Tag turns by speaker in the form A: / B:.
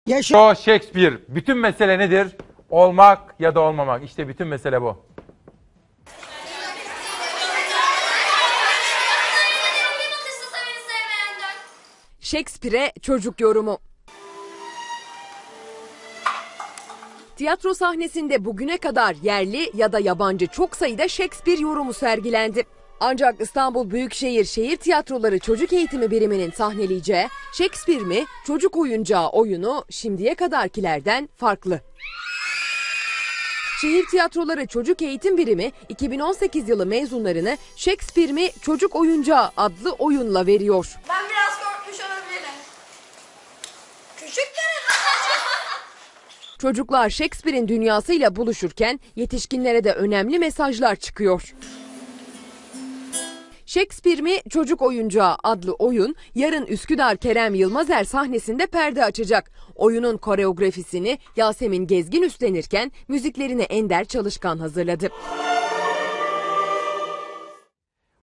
A: O Shakespeare. Bütün mesele nedir? Olmak ya da olmamak. İşte bütün mesele bu.
B: Shakespeare'e çocuk yorumu. Tiyatro sahnesinde bugüne kadar yerli ya da yabancı çok sayıda Shakespeare yorumu sergilendi. Ancak İstanbul Büyükşehir Şehir Tiyatroları Çocuk Eğitimi Biriminin sahneleyeceği Shakespeare mi çocuk oyuncağı oyunu şimdiye kadarkilerden farklı. Şehir Tiyatroları Çocuk Eğitim Birimi 2018 yılı mezunlarını Shakespeare mi çocuk oyuncağı adlı oyunla veriyor.
C: Ben biraz korkmuş olabilirim. Küçükken
B: Çocuklar Shakespeare'in dünyasıyla buluşurken yetişkinlere de önemli mesajlar çıkıyor. Shakespeare mi çocuk oyuncağı adlı oyun yarın Üsküdar Kerem Yılmazer sahnesinde perde açacak. Oyunun koreografisini Yasemin Gezgin üstlenirken müziklerini Ender Çalışkan hazırladı.